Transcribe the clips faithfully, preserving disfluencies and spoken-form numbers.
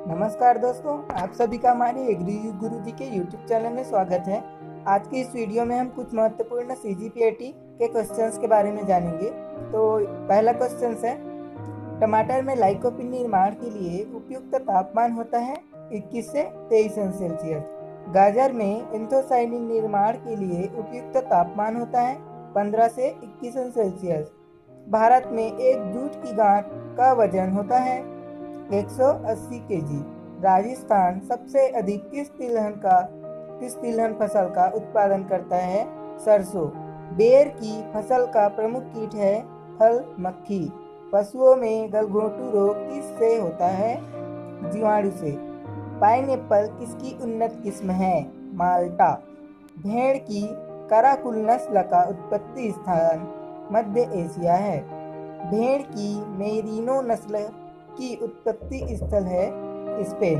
नमस्कार दोस्तों, आप सभी का हमारे एग्री गुरु जी के यूट्यूब चैनल में स्वागत है। आज की इस वीडियो में हम कुछ महत्वपूर्ण C G P A T के क्वेश्चंस के बारे में जानेंगे। तो पहला क्वेश्चन है, टमाटर में लाइकोपिन निर्माण के लिए उपयुक्त तापमान होता है इक्कीस से तेईस अंश सेल्सियस। गाजर में एंथोसाइनिन निर्माण के लिए उपयुक्त तापमान होता है पंद्रह से इक्कीस अंश सेल्सियस। भारत में एक जूट की गांठ का वजन होता है एक सौ अस्सी केजी। राजस्थान सबसे अधिक किस तिलहन का किस तिलहन फसल का उत्पादन करता है? सरसों। बेर की फसल का प्रमुख कीट है फल मक्खी। पशुओं में गलघोंटू रोग किससे होता है? जीवाणु से। पाइनएप्पल किसकी उन्नत किस्म है? माल्टा। भेड़ की कराकुल नस्ल का उत्पत्ति स्थान मध्य एशिया है। भेड़ की मेरिनो नस्ल की उत्पत्ति स्थल है स्पेन।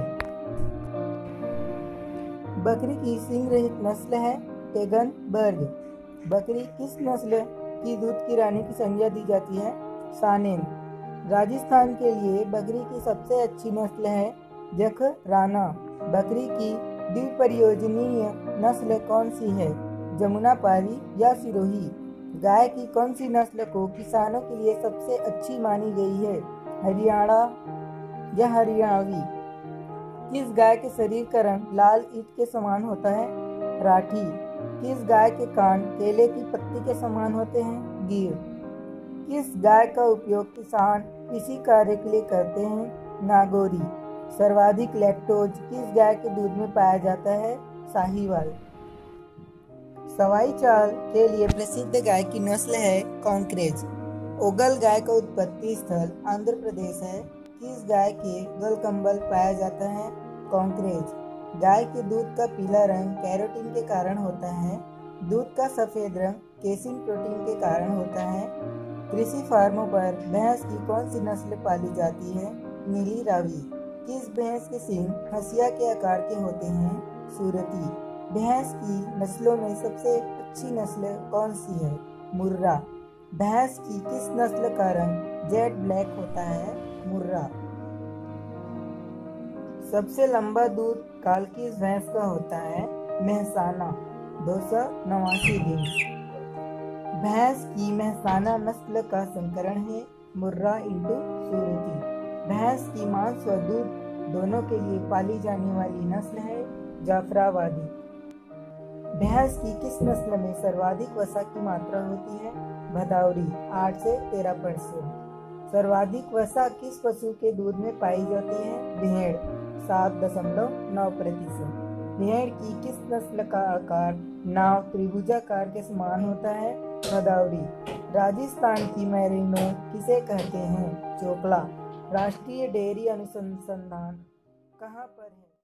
बकरी की सींग रहित नस्ल है टेगनबर्ग। बकरी किस नस्ल की दूध की रानी की संज्ञा दी जाती है? सानेन। राजस्थान के लिए बकरी की सबसे अच्छी नस्ल है जखराना। बकरी की द्विप्रयोजनीय नस्ल कौन सी है? जमुनापारी या सिरोही। गाय की कौन सी नस्ल को किसानों के लिए सबसे अच्छी मानी गई है? हरियाणा या हरियाणवी। किस गाय के शरीर का रंग लाल ईंट के समान होता है? राठी। किस गाय के कान केले की पत्ती के समान होते हैं? गिर। किस गाय का उपयोग किसान कृषि कार्य के लिए करते हैं? नागौरी। सर्वाधिक लैक्टोज किस गाय के दूध में पाया जाता है? साहीवाल। सवाई चाल के लिए प्रसिद्ध गाय की नस्ल है कॉन्क्रेज। ओगल गाय का उत्पत्ति स्थल आंध्र प्रदेश है। किस गाय के गलकंबल पाया जाता है? कॉन्क्रेज। गाय के दूध का पीला रंग कैरोटीन के कारण होता है। दूध का सफेद रंग केसिन प्रोटीन के कारण होता है। कृषि फार्मों पर भैंस की कौन सी नस्ल पाली जाती है? नीली रावी। किस भैंस के सींग हंसिया के आकार के होते हैं? सूरती। भैंस की नस्लों में सबसे अच्छी नस्ल कौन सी है? मुर्रा। भैंस की किस नस्ल का रंग जेट ब्लैक होता है? मुर्रा। सबसे लंबा दूध काल किस भैंस का होता है? मेहसाना, दो सौ नवासी दिन। भैंस की मेहसाना नस्ल का संकरण है मुर्रा इंटू सूरती। भैंस की मांस व दूध दोनों के लिए पाली जाने वाली नस्ल है जाफराबादी। भैंस की किस नस्ल में सर्वाधिक वसा की मात्रा होती है? भदावरी, आठ से तेरह परसेंट। सर्वाधिक वसा किस पशु के दूध में पाई जाती है? भेड़, सात दशमलव नौ प्रतिशत। भेड़ की किस नस्ल का आकार नाव त्रिभुजाकार के समान होता है? भदावरी। राजस्थान की मैरिनो किसे कहते हैं? चोकला। राष्ट्रीय डेयरी अनुसंधान कहाँ पर है?